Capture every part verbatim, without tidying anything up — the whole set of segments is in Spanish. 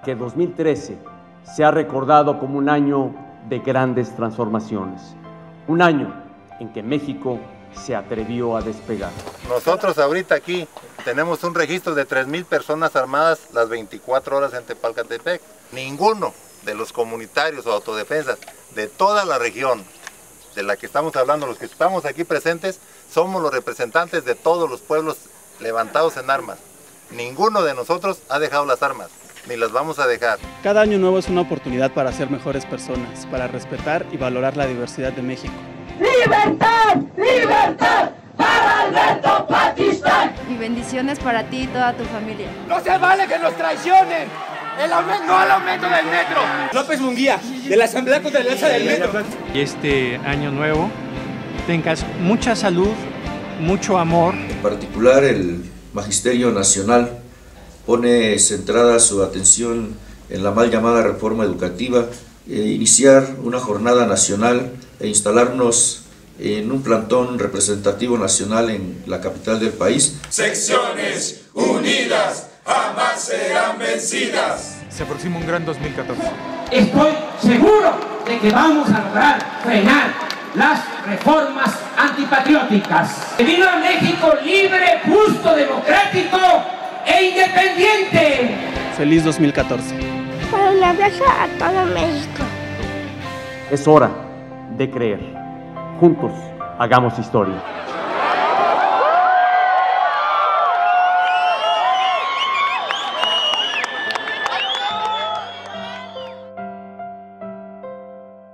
que dos mil trece sea recordado como un año de grandes transformaciones, un año en que México se atrevió a despegar. Nosotros ahorita aquí tenemos un registro de tres mil personas armadas las veinticuatro horas en Tepalcatepec. Ninguno de los comunitarios o autodefensas de toda la región de la que estamos hablando, los que estamos aquí presentes, somos los representantes de todos los pueblos levantados en armas. Ninguno de nosotros ha dejado las armas, ni las vamos a dejar. Cada año nuevo es una oportunidad para ser mejores personas, para respetar y valorar la diversidad de México. ¡Libertad! ¡Libertad! ¡Para Alberto Pakistán! Y bendiciones para ti y toda tu familia. ¡No se vale que nos traicionen! El aumento, no al aumento del metro. López Munguía, de la Asamblea contra el alza del metro. Y este año nuevo tengas mucha salud, mucho amor. En particular, el Magisterio Nacional pone centrada su atención en la mal llamada reforma educativa, e iniciar una jornada nacional e instalarnos en un plantón representativo nacional en la capital del país. Secciones unidas jamás serán vencidas. Se aproxima un gran dos mil catorce. Estoy seguro de que vamos a lograr frenar las reformas antipatrióticas. ¡Que viva México libre, justo, democrático e independiente! Feliz dos mil catorce. Para un abrazo a todo México. Es hora de creer. Juntos hagamos historia.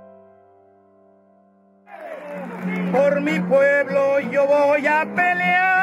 Por mi pueblo yo voy a pelear.